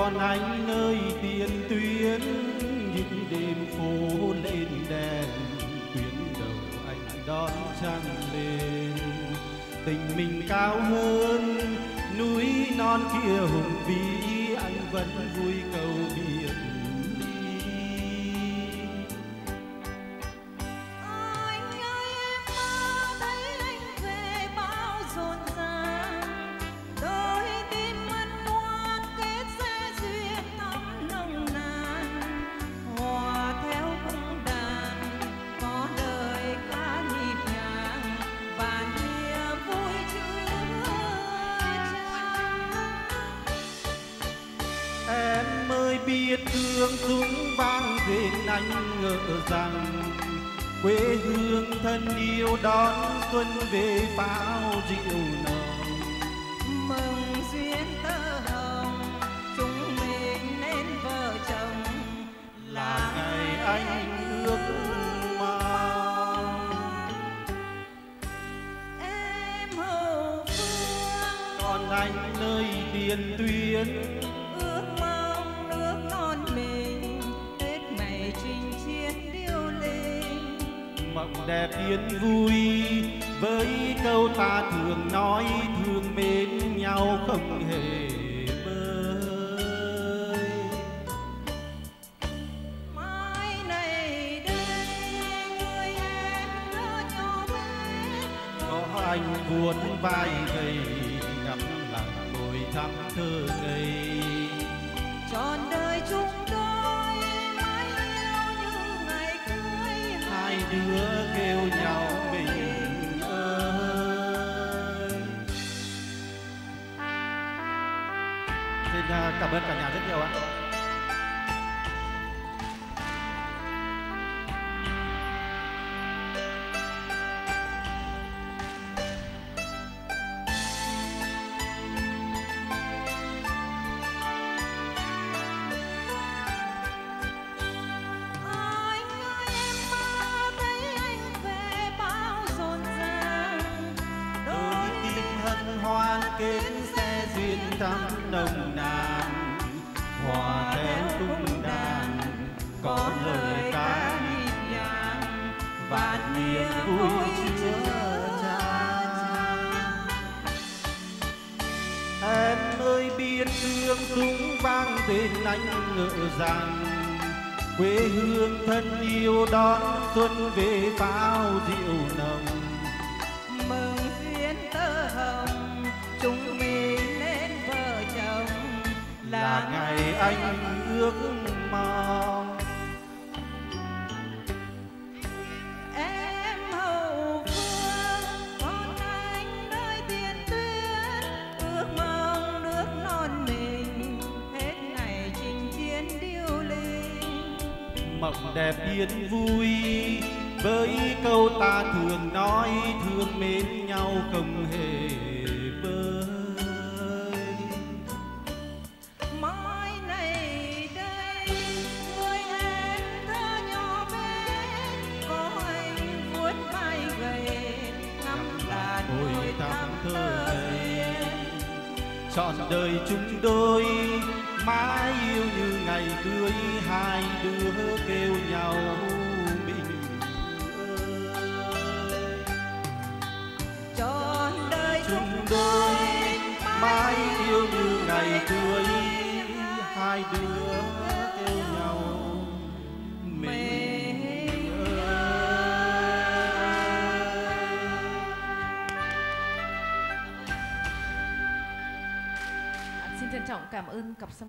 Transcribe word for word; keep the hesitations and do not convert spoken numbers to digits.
còn anh nơi tiền tuyến những đêm phố lên đèn tuyến đầu anh đón trăng lên. Tình mình cao hơn núi non kia hùng vĩ, anh vẫn vui cầu biệt ly. Anh ơi em mơ thấy anh về bao rộn ràng, đôi tim mân ngoan kết sẽ duyên thắm nồng nàn, hòa theo cung đàn có lời ca nhịp nhàng và niềm vui chứa chan. Em ơi biết thương súng vang rền anh ngỡ rằng quê hương thân yêu đón xuân về pháo rượu nồng. Mừng duyên tơ hồng chúng mình nên vợ chồng, Là ngày anh ước mong. em hậu phương Còn anh nơi tiền tuyến ước mong nước non mình hết ngày chinh chiến điêu linh. mộng đẹp yên vui với câu ta thường nói thương mến nhau không hề bơi. Mai này đây người em thơ nhỏ bé, Có anh vuốt vai gầy ngắm lặng đồi thắm thơ ngây. trọn đời chung đôi mãi yêu như ngày cưới Hai đứa kêu nhau mình ơi. Xin à, cảm ơn cả nhà rất nhiều ạ. Anh ơi em mơ thấy anh về bao rộn ràng, Đôi tim hân hoan kết sẽ duyên thắm nồng nàn, hòa theo cung đàn có lời ca nhịp nhàng và niềm vui chứa chan. Em ơi biết thương súng vang tên anh ngỡ rằng quê hương thân yêu đón xuân về pháo rượu nồng. mừng duyên tơ hồng chúng mình nên vợ chồng, Là ngày anh ước mong. em hậu phương còn anh nơi tiền tuyến, ước mong nước non mình hết ngày chinh chiến điêu linh. Mộng đẹp yên vui với câu ta thường nói thương mến nhau không hề vơi. Mai này đây người em thơ nhỏ bé, có anh vuốt vai gầy ngắm làn Ôi đồi thắm thắm thơ thơ ngây. duyên. Trọn đời chúng đôi mãi yêu như ngày cưới, hai đứa kêu nhau mình ơi. Trọn đời Chúng đôi mãi yêu như ngày cưới, hai đứa kêu nhau mình ơi. Xin trân trọng cảm ơn cặp song